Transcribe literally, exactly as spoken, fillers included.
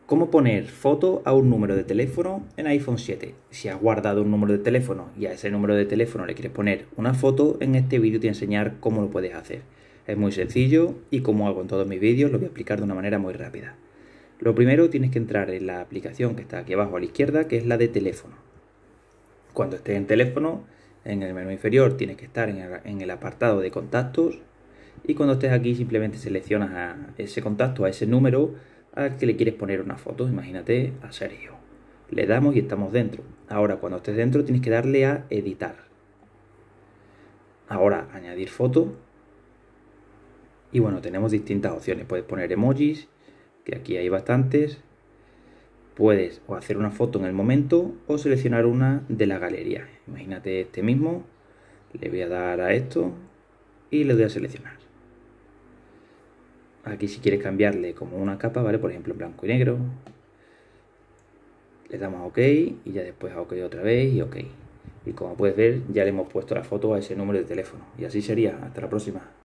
¿Cómo poner foto a un número de teléfono en iPhone siete? Si has guardado un número de teléfono y a ese número de teléfono le quieres poner una foto, en este vídeo te voy a enseñar cómo lo puedes hacer. Es muy sencillo y como hago en todos mis vídeos lo voy a explicar de una manera muy rápida. Lo primero, tienes que entrar en la aplicación que está aquí abajo a la izquierda, que es la de teléfono. Cuando estés en teléfono, en el menú inferior tienes que estar en el apartado de contactos y cuando estés aquí simplemente seleccionas a ese contacto, a ese número al que le quieres poner una foto. Imagínate a Sergio. Le damos y estamos dentro. Ahora cuando estés dentro tienes que darle a editar. Ahora añadir foto. Y bueno, tenemos distintas opciones. Puedes poner emojis, que aquí hay bastantes. Puedes o hacer una foto en el momento o seleccionar una de la galería. Imagínate este mismo. Le voy a dar a esto y le doy a seleccionar. Aquí si quieres cambiarle como una capa, ¿vale? Por ejemplo en blanco y negro. Le damos a OK y ya después a OK otra vez y OK. Y como puedes ver ya le hemos puesto la foto a ese número de teléfono. Y así sería. Hasta la próxima.